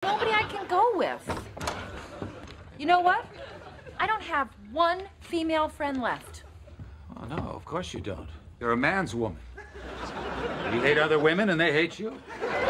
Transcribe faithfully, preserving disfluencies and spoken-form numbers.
nobody I can go with. You know what? I don't have one female friend left. Oh, no, of course you don't. You're a man's woman. You hate other women and they hate you.